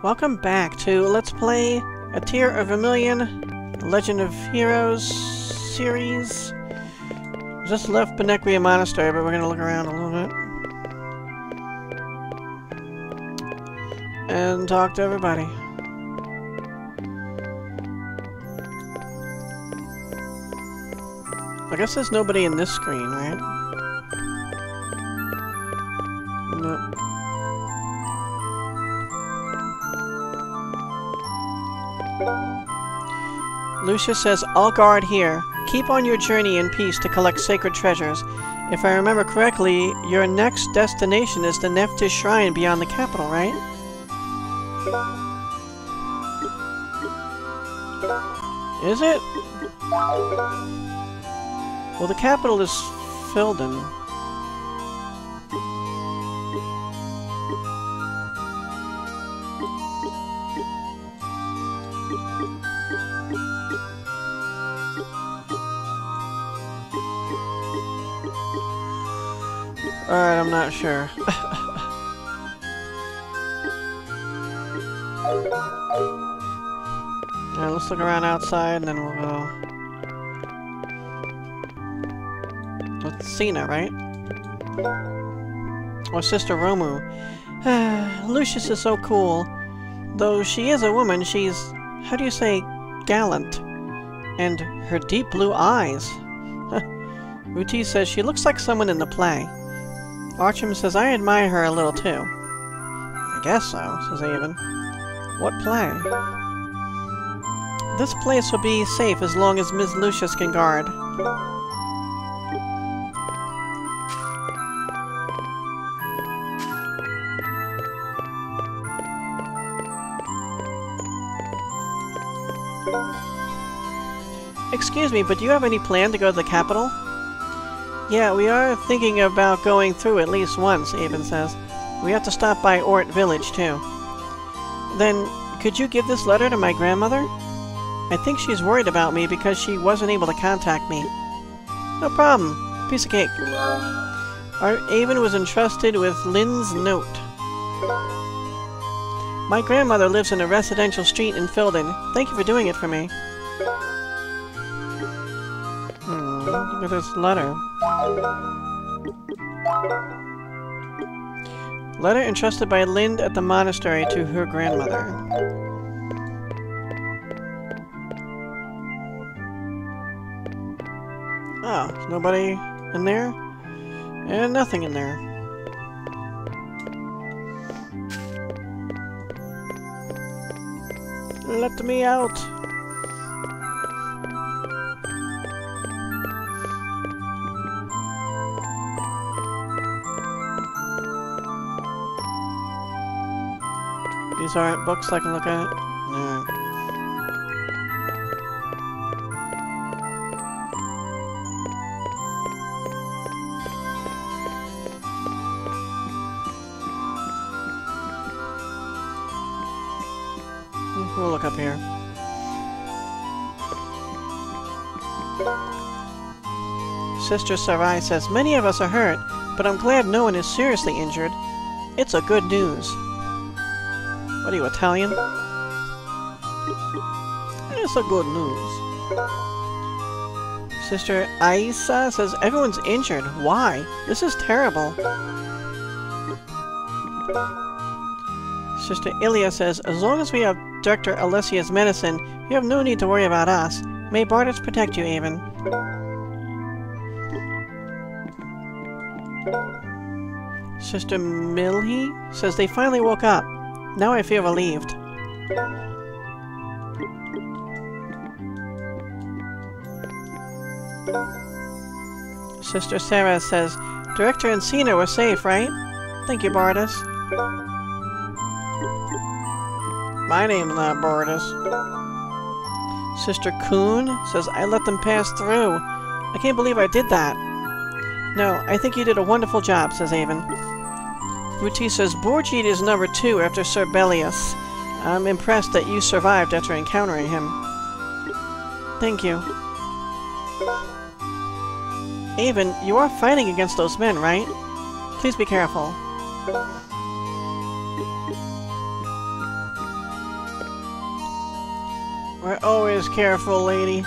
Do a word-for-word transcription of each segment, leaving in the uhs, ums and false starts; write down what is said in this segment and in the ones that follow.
Welcome back to Let's Play A Tier of Vermillion, Legend of Heroes series. Just left Benequia Monastery, but we're gonna look around a little bit. And talk to everybody. I guess there's nobody in this screen, right? No. Lucius says, "I'll guard here. Keep on your journey in peace to collect sacred treasures. If I remember correctly, your next destination is the Nephthys Shrine beyond the capital, right?" Is it? Well, the capital is Phildin. Alright, I'm not sure. Alright, let's look around outside and then we'll go. With Cena, right? Or Sister Romu. Lucius is so cool. Though she is a woman, she's, how do you say, gallant. And her deep blue eyes. Ruti says she looks like someone in the play. Archim says, I admire her a little too. I guess so, says Avon. What play? This place will be safe as long as Miss Lucius can guard. Excuse me, but do you have any plan to go to the capital? Yeah, we are thinking about going through at least once, Avon says. We have to stop by Ort Village, too. Then, could you give this letter to my grandmother? I think she's worried about me because she wasn't able to contact me. No problem. Piece of cake. Our Avon was entrusted with Lynn's note. My grandmother lives in a residential street in Phildin. Thank you for doing it for me. Hmm, look at this letter. Letter entrusted by Lind at the monastery to her grandmother. Oh, nobody in there? And nothing in there. Let me out! These aren't books I can look at? No. We'll look up here. Sister Sarai says, many of us are hurt, but I'm glad no one is seriously injured. It's a good news. What are you, Italian? It's a good news. Sister Aisa says, everyone's injured. Why? This is terrible. Sister Ilya says, as long as we have Doctor Alessia's medicine, you have no need to worry about us. May Bardus protect you, Avon. Sister Milhi says they finally woke up. Now I feel relieved. Sister Sarah says, Director and Cena were safe, right? Thank you, Bardus. My name's not Bardus. Sister Kuhn says, I let them pass through. I can't believe I did that. No, I think you did a wonderful job, says Avon. Ruti says, Borgid is number two after Sir Bellius. I'm impressed that you survived after encountering him. Thank you. Avon, you are fighting against those men, right? Please be careful. We're always careful, lady.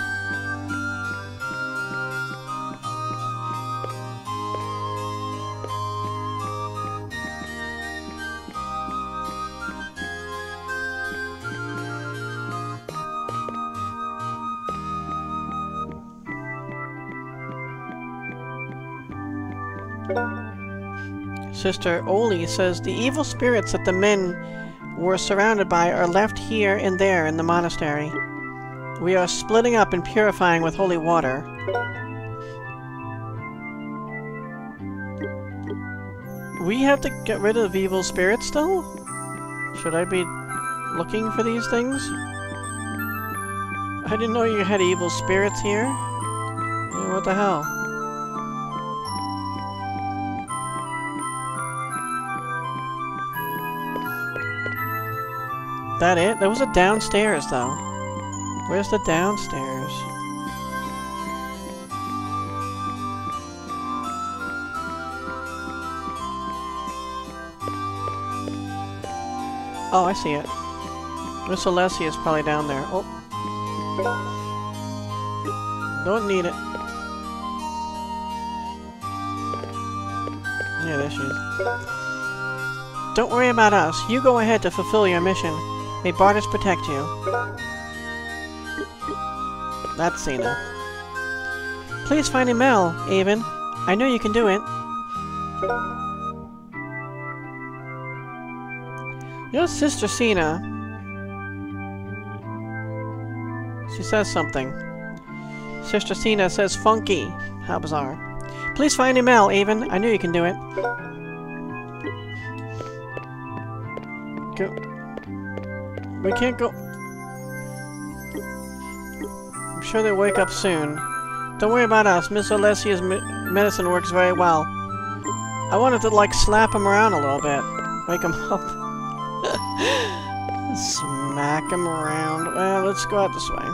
Sister Oli says the evil spirits that the men were surrounded by are left here and there in the monastery. We are splitting up and purifying with holy water. We have to get rid of evil spirits still? Should I be looking for these things? I didn't know you had evil spirits here. What the hell? That it? There was a downstairs, though. Where's the downstairs? Oh, I see it. Miss Alessia is probably down there. Oh. Don't need it. Yeah, there she is. Don't worry about us. You go ahead to fulfill your mission. May Bardus protect you. That's Cena. Please find Emil, Avon. I know you can do it. Your sister Cena. She says something. Sister Cena says funky. How bizarre. Please find Emil, Avon. I knew you can do it. Go. We can't go... I'm sure they'll wake up soon. Don't worry about us. Miss Alessia's me medicine works very well. I wanted to, like, slap him around a little bit. Wake him up. Smack him around. Well, let's go out this way.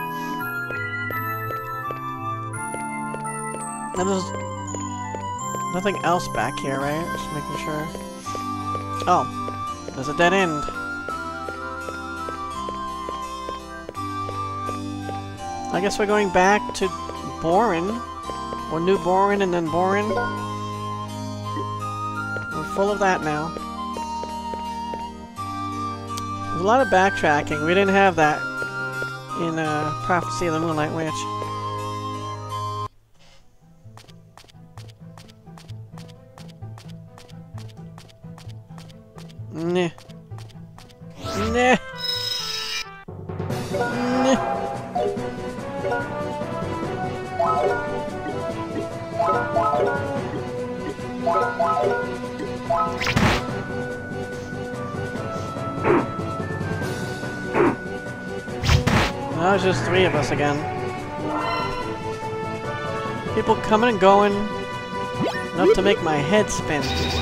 And there's nothing else back here, right? Just making sure. Oh. There's a dead end. I guess we're going back to Borun. Or New Borun and then Borun. We're full of that now. There's a lot of backtracking. We didn't have that in uh, Prophecy of the Moonlight Witch. Nah. Nah. Nah. Now it's just three of us again. People coming and going, enough to make my head spin.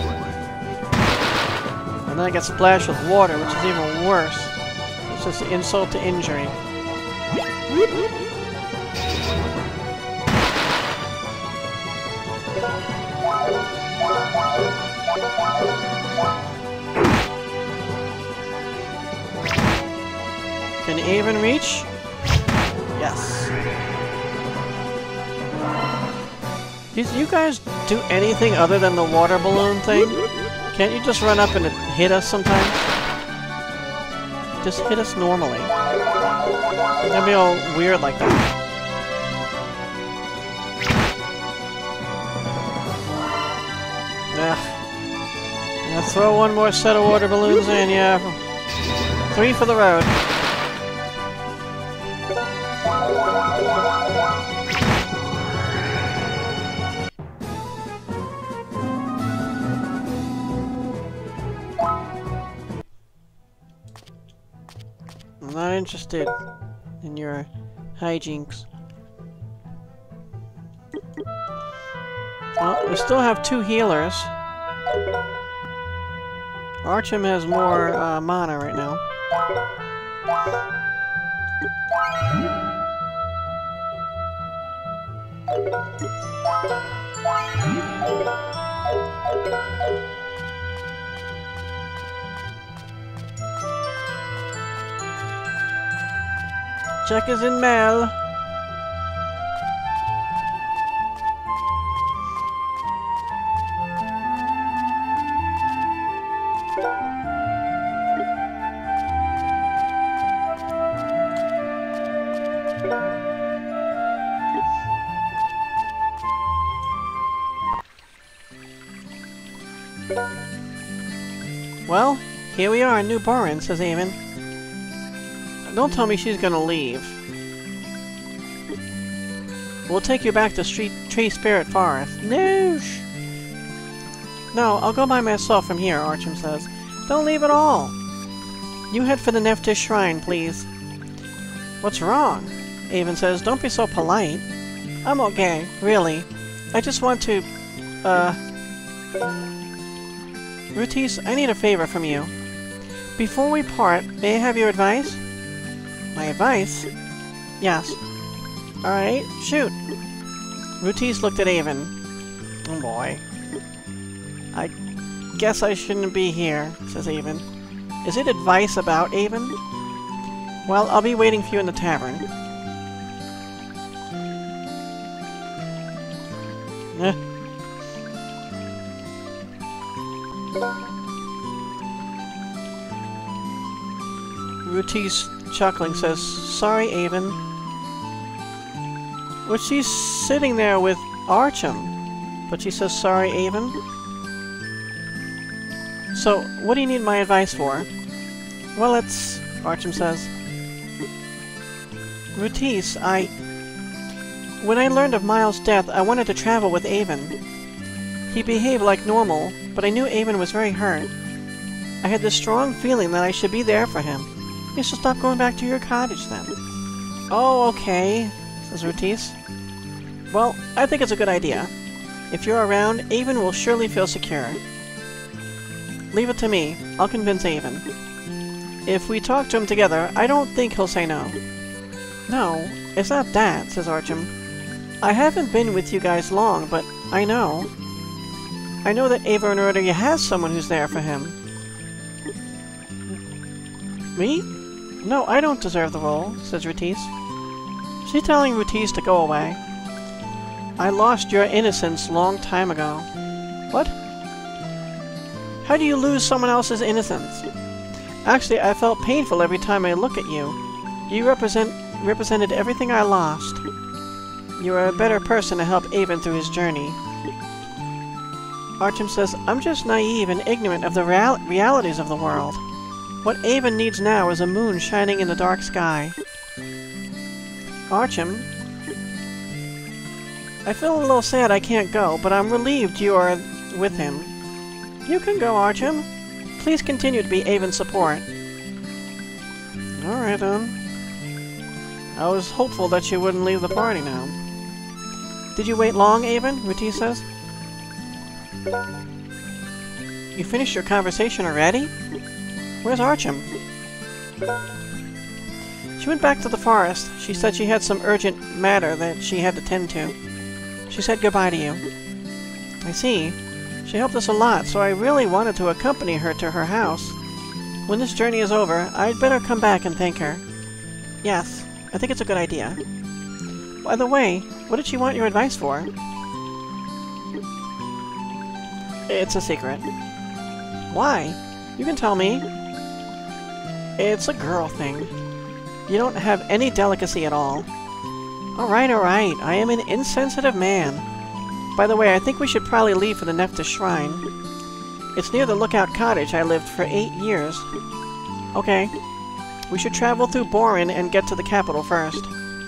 And then I get splashed with water, which is even worse. It's just insult to injury. Can Avon reach? Yes. Did you guys do anything other than the water balloon thing? Can't you just run up and hit us sometimes? Just hit us normally. That'd be all weird like that. Ugh. I'll throw one more set of water balloons in, yeah. Three for the road. I'm not interested in your hijinks. Well, we still have two healers. Archim has more uh, mana right now. check is in mail. Well, here we are in New Borun, says Avon. Don't tell me she's gonna leave. We'll take you back to Street Tree Spirit Forest. No! Shh. No, I'll go by myself from here, Archim says. Don't leave at all. You head for the Nephthys Shrine, please. What's wrong? Avon says, don't be so polite. I'm okay, really. I just want to, uh... Rutis, I need a favor from you. Before we part, may I have your advice? My advice? Yes. Alright, shoot. Rutis looked at Avon. Oh boy. I guess I shouldn't be here, says Avon. Is it advice about Avon? Well, I'll be waiting for you in the tavern. Eh. Rutis, chuckling, says, sorry, Avon. Well, she's sitting there with Archim, but she says, sorry, Avon. So, what do you need my advice for? Well, it's... Archim says. Rutis, I... When I learned of Miles' death, I wanted to travel with Avon. He behaved like normal, but I knew Avon was very hurt. I had this strong feeling that I should be there for him. You should stop going back to your cottage, then. Oh, okay, says Rutis. Well, I think it's a good idea. If you're around, Avon will surely feel secure. Leave it to me. I'll convince Avon. If we talk to him together, I don't think he'll say no. No, it's not that, says Archim. I haven't been with you guys long, but I know. I know that Avon already has someone who's there for him. Me? No, I don't deserve the role, says Rutis. She's telling Rutis to go away. I lost your innocence long time ago. What? How do you lose someone else's innocence? Actually, I felt painful every time I look at you. You represent represented everything I lost. You are a better person to help Avon through his journey. Archim says, I'm just naive and ignorant of the real realities of the world. What Avon needs now is a moon shining in the dark sky. Archim? I feel a little sad I can't go, but I'm relieved you are with him. You can go, Archim. Please continue to be Avon's support. Alright then. I was hopeful that you wouldn't leave the party now. Did you wait long, Avon? Rutis says. You finished your conversation already? Where's Archim? She went back to the forest. She said she had some urgent matter that she had to tend to. She said goodbye to you. I see. She helped us a lot, so I really wanted to accompany her to her house. When this journey is over, I'd better come back and thank her. Yes, I think it's a good idea. By the way, what did she want your advice for? It's a secret. Why? You can tell me. It's a girl thing. You don't have any delicacy at all. Alright, alright. I am an insensitive man. By the way, I think we should probably leave for the Nephthys Shrine. It's near the Lookout Cottage I lived for eight years. Okay. We should travel through Borun and get to the capital first.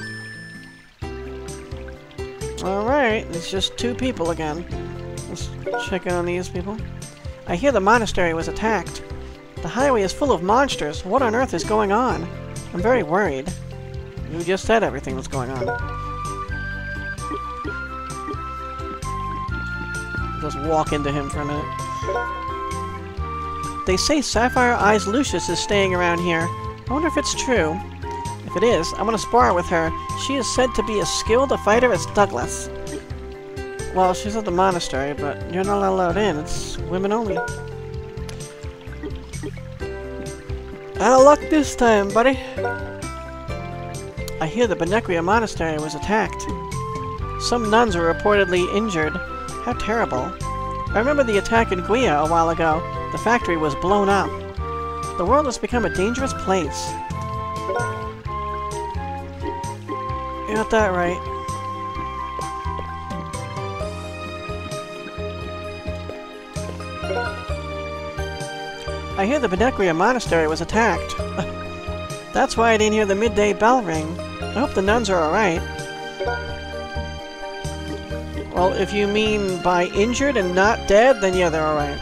Alright, it's just two people again. Let's check in on these people. I hear the monastery was attacked. The highway is full of monsters. What on earth is going on? I'm very worried. You just said everything was going on. Just walk into him for a minute. They say Sapphire Eyes Lucius is staying around here. I wonder if it's true. If it is, I want to spar with her. She is said to be as skilled a fighter as Douglas. Well, she's at the monastery, but you're not allowed in. It's women only. Out of luck this time, buddy. I hear the Benekria Monastery was attacked. Some nuns were reportedly injured. How terrible. I remember the attack in Guia a while ago. The factory was blown up. The world has become a dangerous place. You got that right. I hear the Benekria Monastery was attacked. That's why I didn't hear the midday bell ring. I hope the nuns are alright. Well, if you mean by injured and not dead, then yeah, they're alright.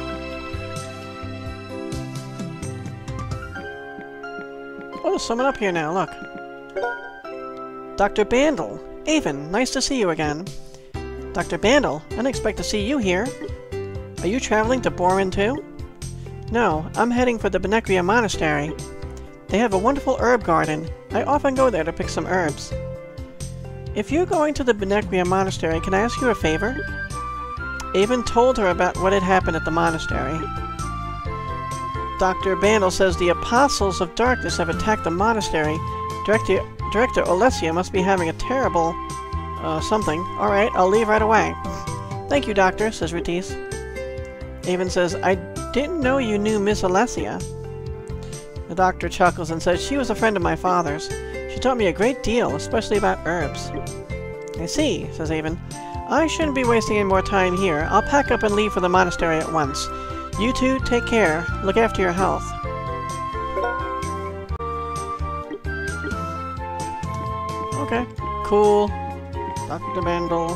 Oh, there's someone up here now, look. Doctor Bandel. Avon, nice to see you again. Doctor Bandel, I didn't expect to see you here. Are you traveling to Borun too? No, I'm heading for the Benekria Monastery. They have a wonderful herb garden. I often go there to pick some herbs. If you're going to the Benekria Monastery, can I ask you a favor? Avon told her about what had happened at the monastery. Doctor Bandel says the Apostles of Darkness have attacked the monastery. Director, Director Olesia must be having a terrible... Uh, something. Alright, I'll leave right away. Thank you, Doctor, says Rutice. Avon says, I didn't know you knew Miss Olesia. The doctor chuckles and says she was a friend of my father's. She taught me a great deal, especially about herbs. I see, says Avon. I shouldn't be wasting any more time here. I'll pack up and leave for the monastery at once. You two, take care. Look after your health. Okay, cool. Doctor Bandel.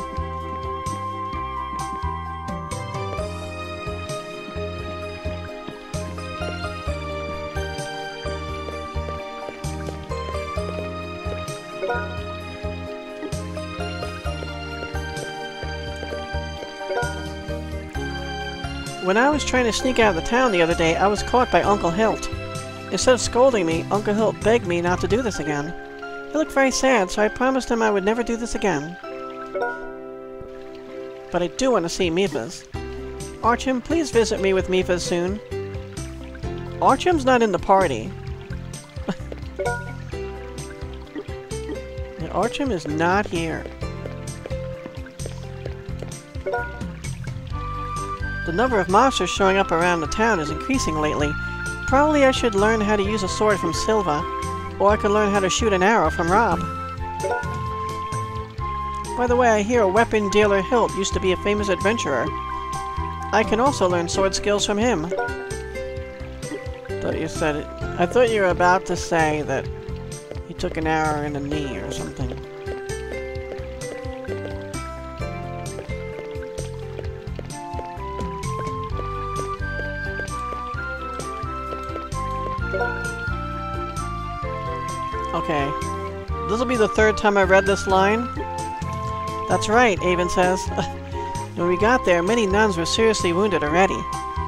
When I was trying to sneak out of the town the other day, I was caught by Uncle Hilt. Instead of scolding me, Uncle Hilt begged me not to do this again. He looked very sad, so I promised him I would never do this again. But I do want to see Mifas. Archim, please visit me with Mifas soon. Archim's not in the party. Yeah, Archim is not here. The number of monsters showing up around the town is increasing lately. Probably I should learn how to use a sword from Silva, or I could learn how to shoot an arrow from Rob. By the way, I hear a weapon dealer Hilt used to be a famous adventurer. I can also learn sword skills from him. Thought you said it. I thought you were about to say that he took an arrow in the knee or something. Okay. This'll be the third time I read this line. That's right, Avon says. When we got there, many nuns were seriously wounded already.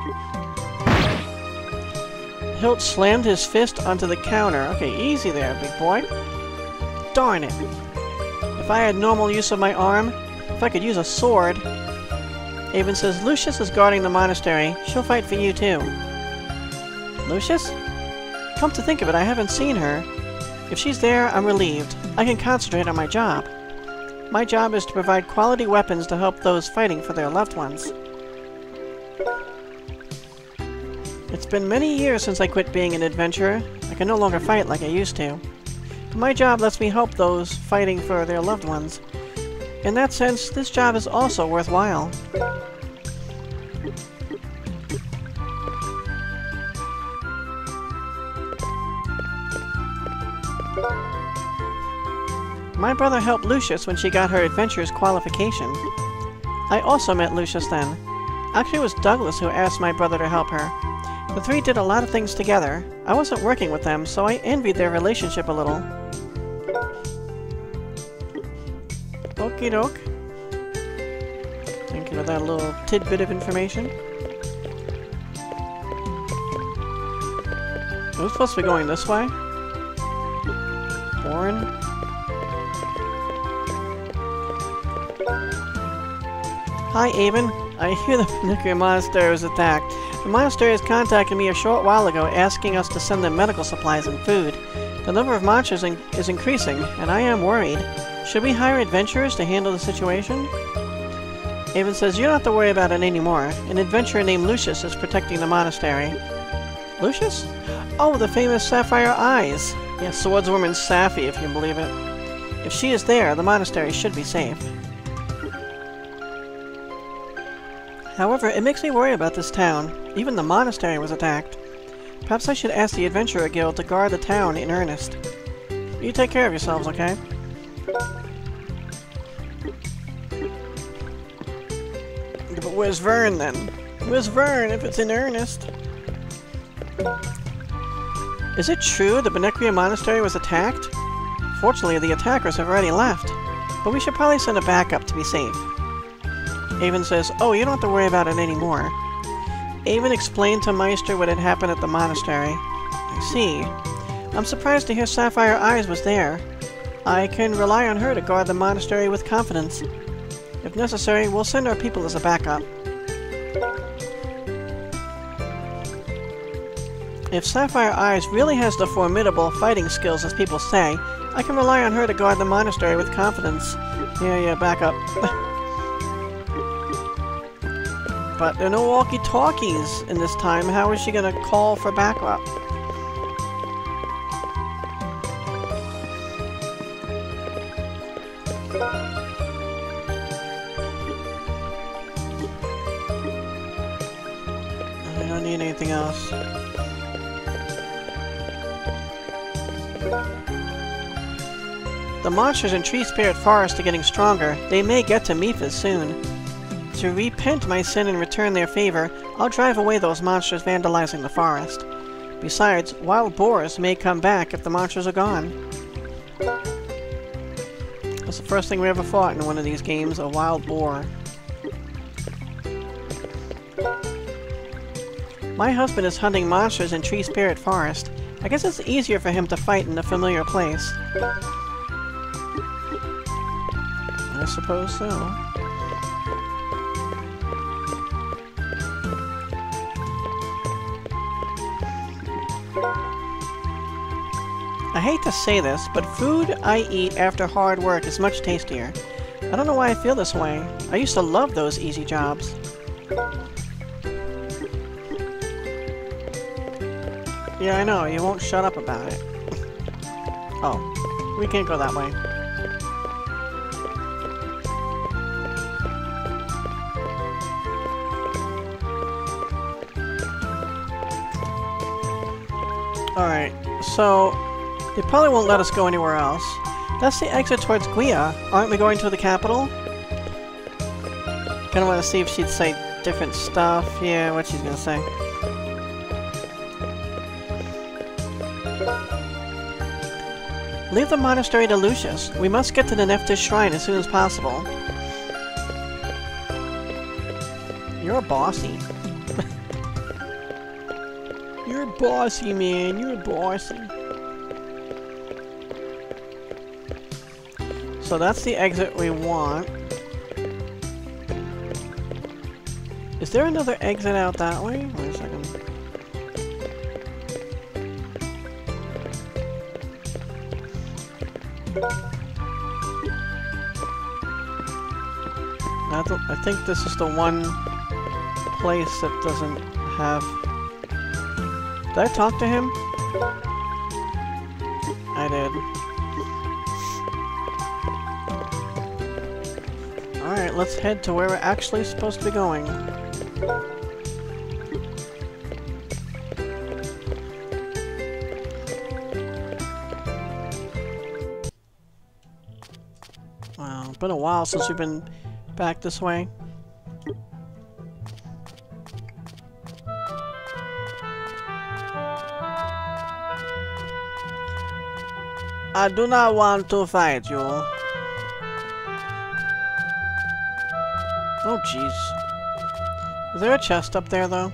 Hilt slammed his fist onto the counter. Okay, easy there, big boy. Darn it. If I had normal use of my arm, if I could use a sword... Avon says, Lucius is guarding the monastery. She'll fight for you, too. Lucius? Come to think of it, I haven't seen her. If she's there, I'm relieved. I can concentrate on my job. My job is to provide quality weapons to help those fighting for their loved ones. It's been many years since I quit being an adventurer. I can no longer fight like I used to. But my job lets me help those fighting for their loved ones. In that sense, this job is also worthwhile. My brother helped Lucius when she got her adventurer's qualification. I also met Lucius then. Actually, it was Douglas who asked my brother to help her. The three did a lot of things together. I wasn't working with them, so I envied their relationship a little. Okie doke. Thank you for that little tidbit of information. Are we supposed to be going this way? Borun? Hi, Avon. I hear the Benekria Monastery was attacked. The monastery has contacted me a short while ago asking us to send them medical supplies and food. The number of monsters in is increasing, and I am worried. Should we hire adventurers to handle the situation? Avon says, you don't have to worry about it anymore. An adventurer named Lucius is protecting the monastery. Lucius? Oh, the famous Sapphire Eyes! Yeah, swordswoman Sapphy, if you can believe it. If she is there, the monastery should be safe. However, it makes me worry about this town. Even the monastery was attacked. Perhaps I should ask the Adventurer Guild to guard the town in earnest. You take care of yourselves, okay? But where's Vern, then? Where's Vern, if it's in earnest? Is it true the Benecria Monastery was attacked? Fortunately, the attackers have already left. But we should probably send a backup to be safe. Avon says, oh, you don't have to worry about it anymore. Avon explained to Meister what had happened at the monastery. I see. I'm surprised to hear Sapphire Eyes was there. I can rely on her to guard the monastery with confidence. If necessary, we'll send our people as a backup. If Sapphire Eyes really has the formidable fighting skills as people say, I can rely on her to guard the monastery with confidence. Yeah, yeah, backup. But there are no walkie-talkies in this time. How is she gonna call for backup? I don't need anything else. The monsters in Tree Spirit Forest are getting stronger. They may get to Memphis soon. To repent my sin and return their favor, I'll drive away those monsters vandalizing the forest. Besides, wild boars may come back if the monsters are gone. That's the first thing we ever fought in one of these games, a wild boar. My husband is hunting monsters in Tree Spirit Forest. I guess it's easier for him to fight in a familiar place. I suppose so. I hate to say this, but food I eat after hard work is much tastier. I don't know why I feel this way. I used to love those easy jobs. Yeah, I know, you won't shut up about it. Oh, we can't go that way. Alright, so they probably won't let us go anywhere else. That's the exit towards Guia. Aren't we going to the capital? Kinda wanna see if she'd say different stuff. Yeah, what she's gonna say. Leave the monastery to Lucius. We must get to the Nephthys Shrine as soon as possible. You're bossy. You're bossy, man. You're bossy. So that's the exit we want. Is there another exit out that way? Wait a second. I, th I think this is the one place that doesn't have... Did I talk to him? I did. Alright, let's head to where we're actually supposed to be going. Wow, it's been a while since we've been back this way. I do not want to fight you. Oh, jeez. Is there a chest up there, though?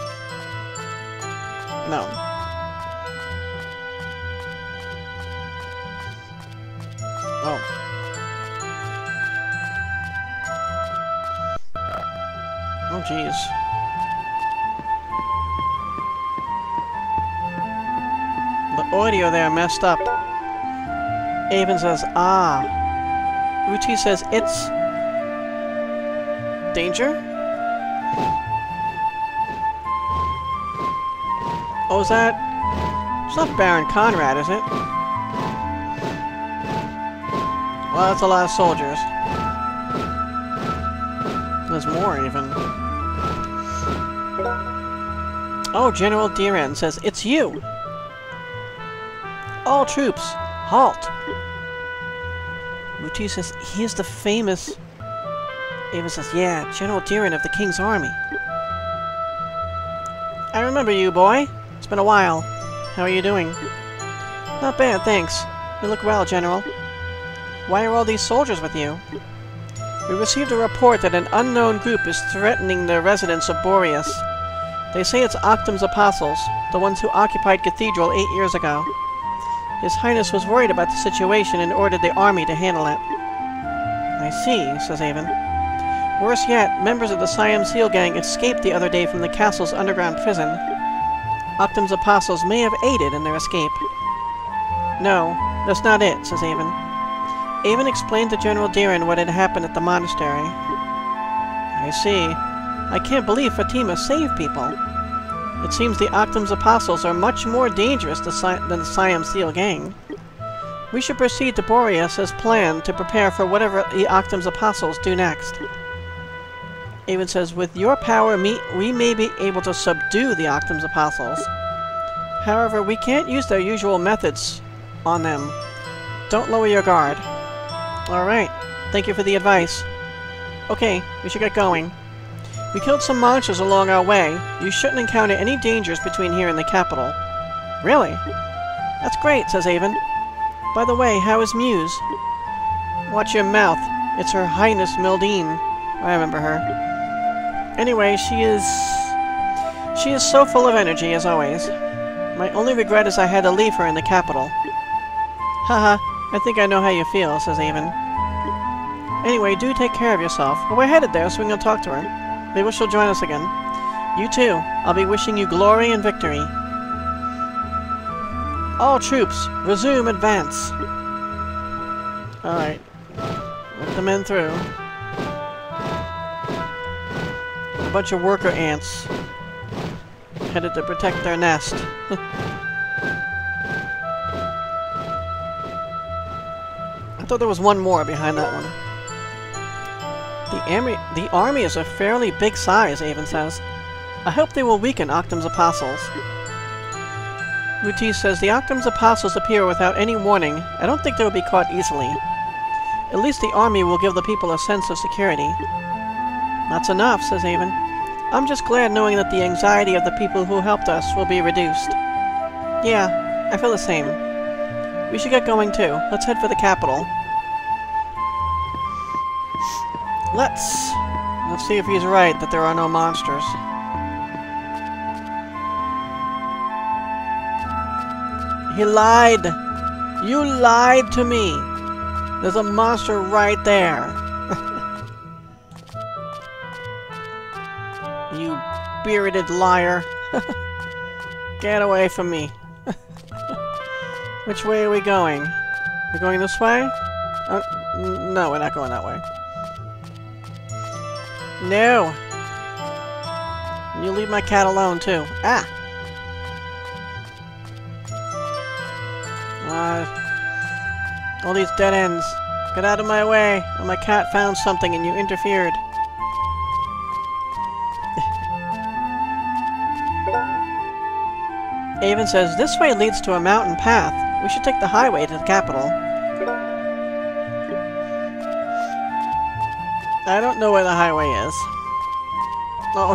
No. Oh. Oh, jeez. But audio there messed up. Avon says, ah. Uti says, it's... danger? Oh, is that... It's not Baron Conrad, is it? Well, that's a lot of soldiers. There's more, even. Oh, General Diran says, it's you! All troops, halt! Uti says, he is the famous... Ava says, yeah, General Diran of the King's Army. I remember you, boy. It's been a while. How are you doing? Not bad, thanks. You look well, General. Why are all these soldiers with you? We received a report that an unknown group is threatening the residents of Boreas. They say it's Octum's apostles, the ones who occupied Cathedral eight years ago. His Highness was worried about the situation and ordered the army to handle it. I see, says Avon. Worse yet, members of the Siam Seal Gang escaped the other day from the castle's underground prison. Octum's apostles may have aided in their escape. No, that's not it, says Avon. Avon explained to General Diran what had happened at the monastery. I see. I can't believe Fatima saved people. It seems the Octum's apostles are much more dangerous than the Siam Seal Gang. We should proceed to Boreas as planned to prepare for whatever the Octum's apostles do next. Avon says, with your power, me, we may be able to subdue the Octum's apostles. However, we can't use their usual methods on them. Don't lower your guard. Alright, thank you for the advice. Okay, we should get going. We killed some monsters along our way. You shouldn't encounter any dangers between here and the capital. Really? That's great, says Avon. By the way, how is Muse? Watch your mouth. It's Her Highness Mildine. I remember her. Anyway, she is... She is so full of energy, as always. My only regret is I had to leave her in the capital. Haha, I think I know how you feel, says Avon. Anyway, do take care of yourself. Well, we're headed there, so we can talk to her. Maybe she'll join us again. You too. I'll be wishing you glory and victory. All troops, resume advance. Alright. Let the men through. A bunch of worker ants. Headed to protect their nest. I thought there was one more behind that one. The army, the army is a fairly big size, Avon says. I hope they will weaken Octum's apostles. Uti says the Octum's apostles appear without any warning. I don't think they will be caught easily. At least the army will give the people a sense of security. That's enough, says Avon. I'm just glad knowing that the anxiety of the people who helped us will be reduced. Yeah, I feel the same. We should get going too. Let's head for the capital. Let's... Let's see if he's right that there are no monsters. He lied! You lied to me! There's a monster right there! You bearded liar! Get away from me! Which way are we going? We're going this way? Uh, no, we're not going that way. No! You leave my cat alone, too. Ah! Uh, all these dead ends. Get out of my way! Or my cat found something and you interfered. Avon says, this way leads to a mountain path. We should take the highway to the capital. I don't know where the highway is. Oh.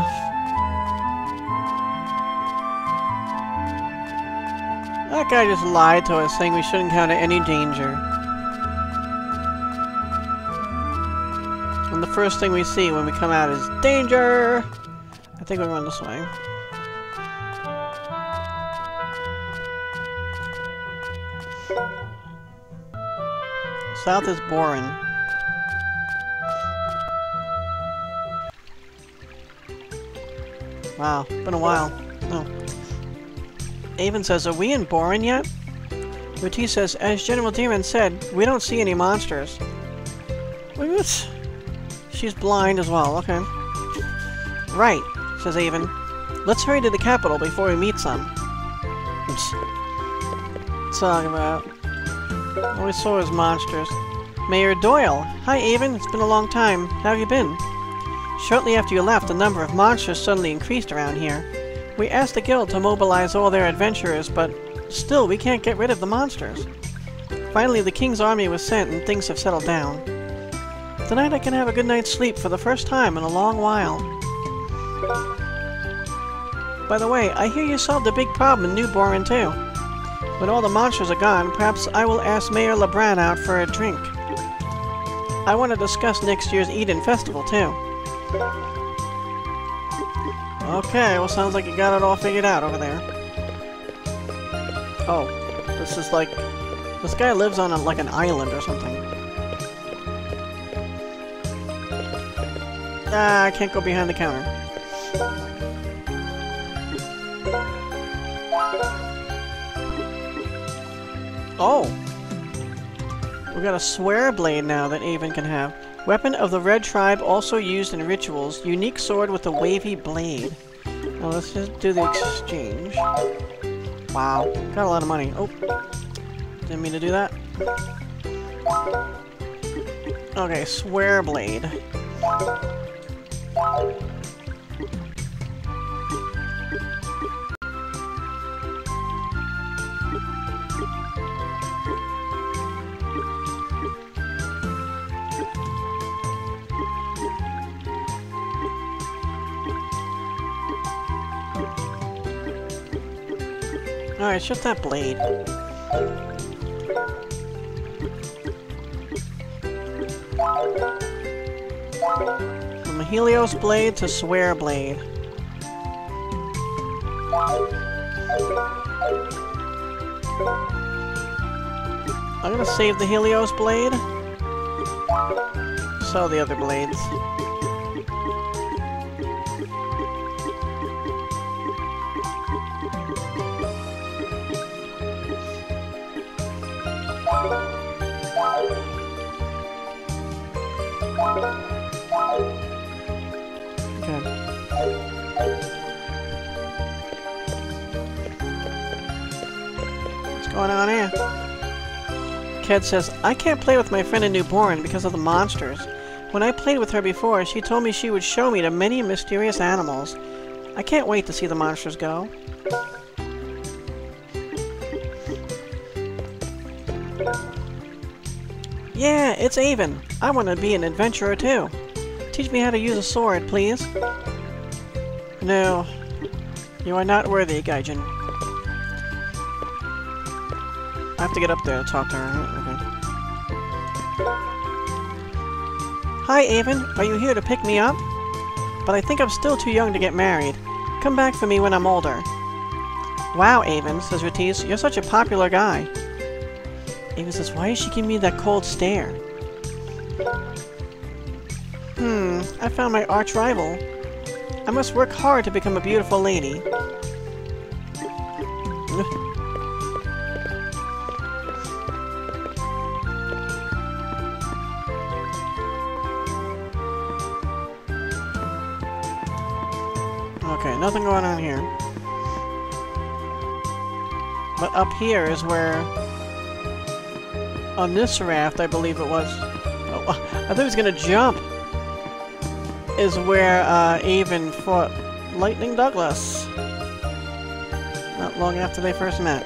That guy just lied to us, saying we shouldn't encounter any danger. And the first thing we see when we come out is danger! I think we're going this way. South is Borun. Wow, been a while. Oh. Avon says, are we in Borun yet? Ruti says, as General Demon said, we don't see any monsters. What? She's blind as well, okay. Right, says Avon. Let's hurry to the capital before we meet some. Talking about. All we saw was monsters. Mayor Doyle! Hi, Avon. It's been a long time. How have you been? Shortly after you left, the number of monsters suddenly increased around here. We asked the guild to mobilize all their adventurers, but still, we can't get rid of the monsters. Finally, the king's army was sent, and things have settled down. Tonight I can have a good night's sleep for the first time in a long while. By the way, I hear you solved a big problem in New Borun, too. When all the monsters are gone, perhaps I will ask Mayor Lebrun out for a drink. I want to discuss next year's Eden Festival, too. Okay, well, sounds like you got it all figured out over there. Oh, this is like... This guy lives on, a, like, an island or something. Ah, I can't go behind the counter. Oh! We got a swear blade now that Avon can have. Weapon of the Red Tribe, also used in rituals. Unique sword with a wavy blade. Now let's just do the exchange. Wow, got a lot of money. Oh, didn't mean to do that. Okay, swear blade. Alright, shut that blade. From a Helios blade to swear blade. I'm gonna save the Helios blade. Sell the other blades. What's going on here? Ked says, I can't play with my friend in New Borun because of the monsters. When I played with her before, she told me she would show me the many mysterious animals. I can't wait to see the monsters go. Yeah, it's Avon. I want to be an adventurer too. Teach me how to use a sword, please. No. You are not worthy, Gaijin. I have to get up there to talk to her. Okay. Hi, Avon. Are you here to pick me up? But I think I'm still too young to get married. Come back for me when I'm older. Wow, Avon, says Ratis. You're such a popular guy. Avon says, why is she giving me that cold stare? Hmm, I found my arch rival. I must work hard to become a beautiful lady. Okay, nothing going on here. But up here is where... On this raft, I believe it was... Oh, I thought he was gonna jump! Is where uh, Avon fought Lightning Douglas. Not long after they first met.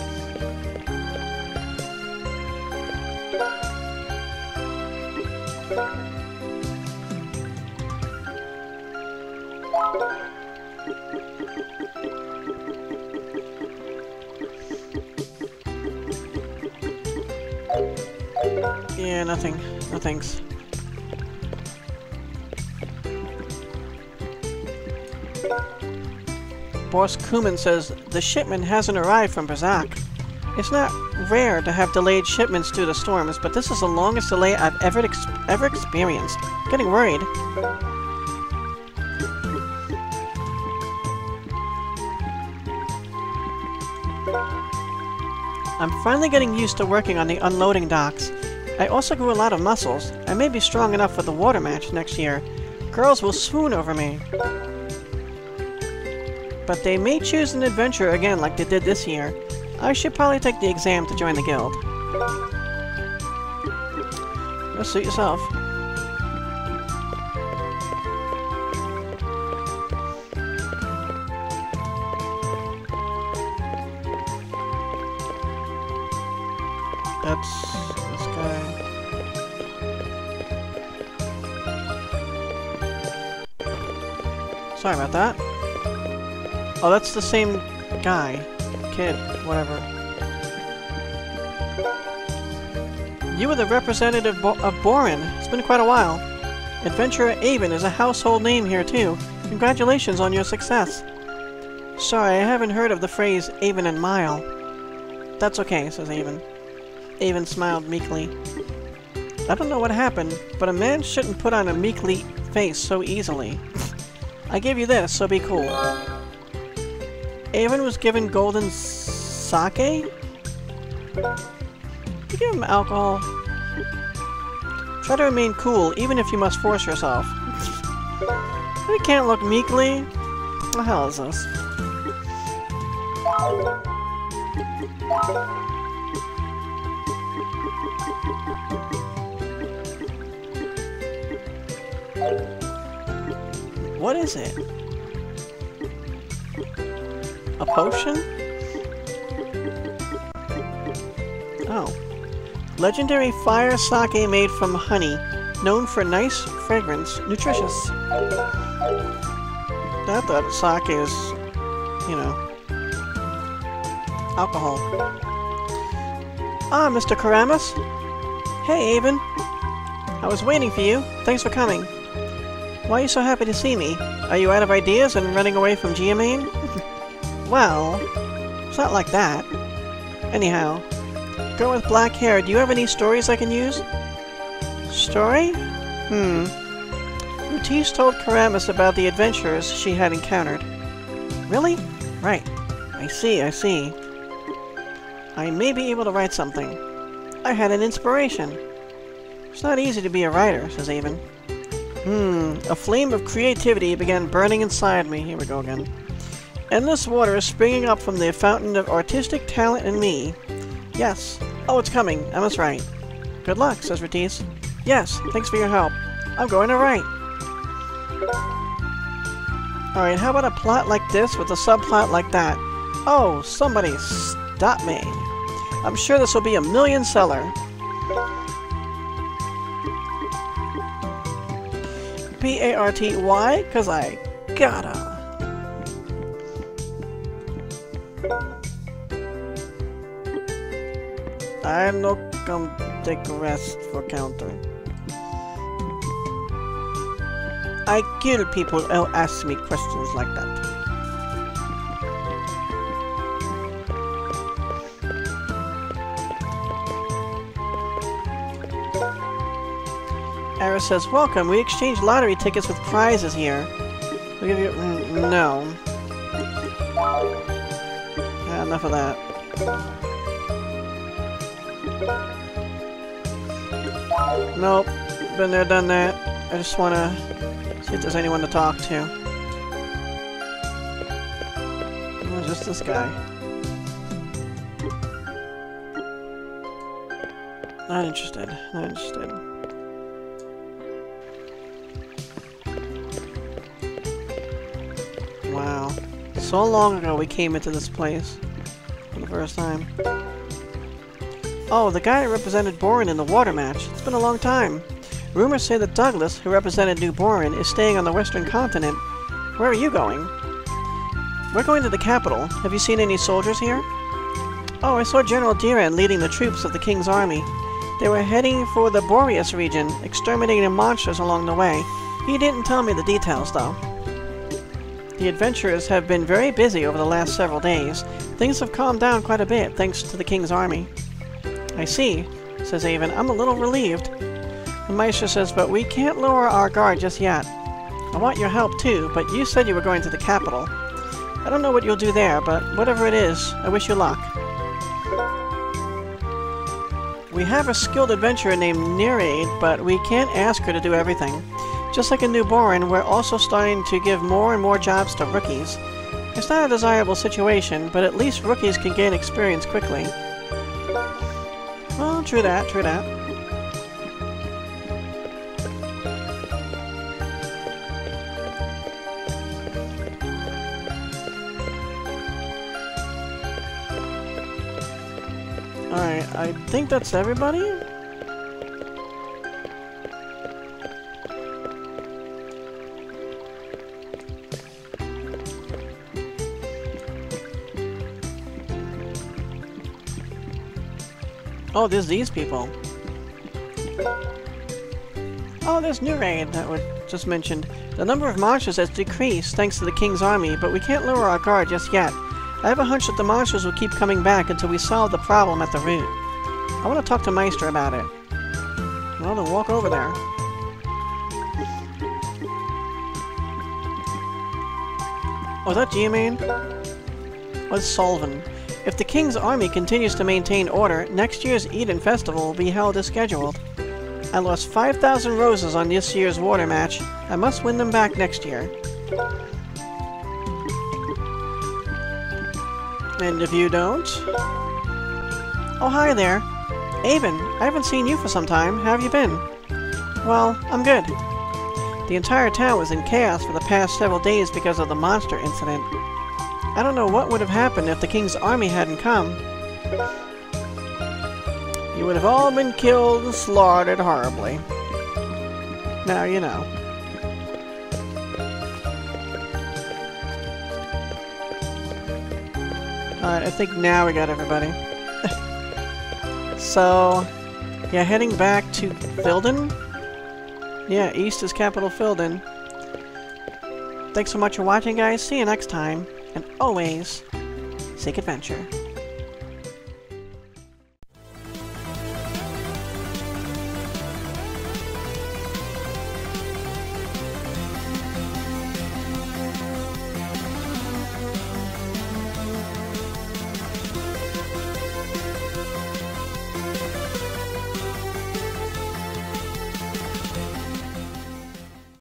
Yeah, nothing. No thanks. Boss Kuman says, the shipment hasn't arrived from Brazak. It's not rare to have delayed shipments due to storms, but this is the longest delay I've ever ex ever experienced. Getting worried. I'm finally getting used to working on the unloading docks. I also grew a lot of muscles. I may be strong enough for the water match next year. Girls will swoon over me. But they may choose an adventure again like they did this year. I should probably take the exam to join the guild. Go suit yourself. That's this guy. Sorry about that. Oh, that's the same guy. Kid, whatever. You were the representative Bo of Borun. It's been quite a while. Adventurer Avon is a household name here, too. Congratulations on your success. Sorry, I haven't heard of the phrase Avon and Mile. That's okay, says Avon. Avon smiled meekly. I don't know what happened, but a man shouldn't put on a meekly face so easily. I gave you this, so be cool. Avon was given golden sake? You give him alcohol. Try to remain cool, even if you must force yourself. We can't look meekly. What the hell is this? What is it? A potion? Oh. Legendary fire sake made from honey, known for nice fragrance, nutritious. I thought sake is, you know, alcohol. Ah, Mister Karamas? Hey, Avon. I was waiting for you. Thanks for coming. Why are you so happy to see me? Are you out of ideas and running away from Geomane? Well, it's not like that. Anyhow, girl with black hair, do you have any stories I can use? Story? Hmm. Matisse told Karamas about the adventures she had encountered. Really? Right. I see, I see. I may be able to write something. I had an inspiration. It's not easy to be a writer, says Avon. Hmm, a flame of creativity began burning inside me. Here we go again. Endless water springing up from the fountain of artistic talent in me. Yes. Oh, it's coming. I must write. Good luck, says Matisse. Yes, thanks for your help. I'm going to write. Alright, how about a plot like this with a subplot like that? Oh, somebody stop me. I'm sure this will be a million seller. P A R T Y? Cause I gotta. I'm not gonna take a rest for counter. I kill people who ask me questions like that. Ara says, welcome, we exchange lottery tickets with prizes here. We'll give you... Mm, no. Yeah, enough of that. Nope. Been there, done that. I just wanna see if there's anyone to talk to. Oh, just this guy. Not interested. Not interested. Wow. So long ago we came into this place. For the first time. Oh, the guy who represented Borun in the water match. It's been a long time. Rumors say that Douglas, who represented New Borun, is staying on the western continent. Where are you going? We're going to the capital. Have you seen any soldiers here? Oh, I saw General Diran leading the troops of the King's army. They were heading for the Boreas region, exterminating monsters along the way. He didn't tell me the details, though. The adventurers have been very busy over the last several days. Things have calmed down quite a bit, thanks to the King's army. I see, says Avon. I'm a little relieved. The Maestro says, but we can't lower our guard just yet. I want your help too, but you said you were going to the capital. I don't know what you'll do there, but whatever it is, I wish you luck. We have a skilled adventurer named Nereid, but we can't ask her to do everything. Just like in New Borun, we're also starting to give more and more jobs to rookies. It's not a desirable situation, but at least rookies can gain experience quickly. Well, true that, true that. Alright, I think that's everybody? Oh, there's these people. Oh, there's Nereid that was just mentioned. The number of monsters has decreased thanks to the King's army, but we can't lower our guard just yet. I have a hunch that the monsters will keep coming back until we solve the problem at the root. I want to talk to Meister about it. Well, then walk over there. Oh, is that G-Main? What's Solvin? If the King's army continues to maintain order, next year's Eden Festival will be held as scheduled. I lost five thousand roses on this year's water match. I must win them back next year. And if you don't... Oh, hi there. Avon, I haven't seen you for some time. How have you been? Well, I'm good. The entire town was in chaos for the past several days because of the monster incident. I don't know what would have happened if the King's army hadn't come. You would have all been killed and slaughtered horribly. Now you know. Alright, I think now we got everybody. So, yeah, heading back to Phildin? Yeah, east is capital Phildin. Thanks so much for watching, guys. See you next time. And always, seek adventure.